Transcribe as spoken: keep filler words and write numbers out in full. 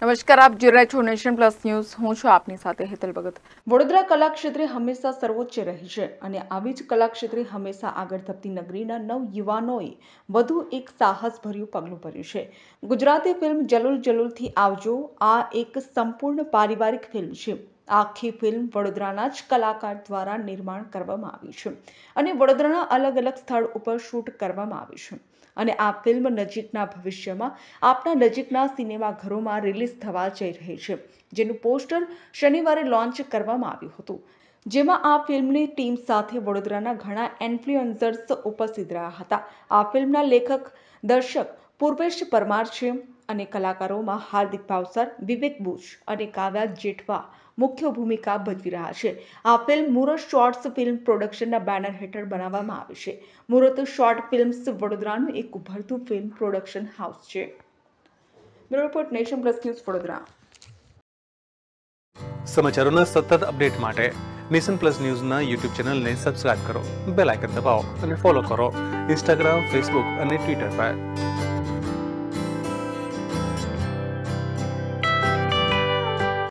નમસ્કાર, આપ જોઈ રહ્યા છો નેશન પ્લસ ન્યૂઝ. હું છું આપની સાથે હેતલ ભગત. વડોદરા કલા ક્ષેત્રે હંમેશા સર્વોચ્ચ રહી છે અને આવી જ કલા ક્ષેત્રે હંમેશા આગળ ધપતી નગરીના નવ યુવાનોએ વધુ એક સાહસભર્યું પગલું ભર્યું છે. ગુજરાતી ફિલ્મ જલુલ જલુલથી આવજો આ એક સંપૂર્ણ પારિવારિક ફિલ્મ છે. આખી ફિલ્મ વડોદરાના જ કલાકાર દ્વારા નિર્માણ કરવામાં આવી છે અને વડોદરાના અલગ અલગ સ્થળ ઉપર શૂટ કરવામાં આવ્યું છે. અને આ ફિલ્મ નજીકના ભવિષ્યમાં આપણા નજીકના સિનેમાઘરોમાં રિલીઝ થવા જઈ રહી છે, જેનું પોસ્ટર શનિવારે લોન્ચ કરવામાં આવ્યું હતું, જેમાં આ ફિલ્મની ટીમ સાથે વડોદરાના ઘણા ઇન્ફ્લુએન્સર્સ ઉપસ્થિત રહ્યા હતા. આ ફિલ્મના લેખક દર્શક પૂર્વેશ પરમાર છે અને કલાકારોમાં હાર્દિક ભાવસર, વિવેક બુચ અને કાવ્યા જેઠવા મુખ્ય ભૂમિકા ભજવી રહ્યા છે. આ ફિલ્મ મુરત શોર્ટ્સ ફિલ્મ પ્રોડક્શનના બેનર હેઠળ બનાવવામાં આવી છે. મુરત શોર્ટ ફિલ્મ્સ વડોદરાનું એક ઉભરતું ફિલ્મ પ્રોડક્શન હાઉસ છે. Bureau report, nation plus news, Vadodara. સમાચારોના સતત અપડેટ માટે નેશન પ્લસ ન્યૂઝના યુટ્યુબ ચેનલને સબસ્ક્રાઇબ કરો, બેલ આઇકન દબાવો અને ફોલો કરો ઇન્સ્ટાગ્રામ, ફેસબુક અને ટ્વિટર પર.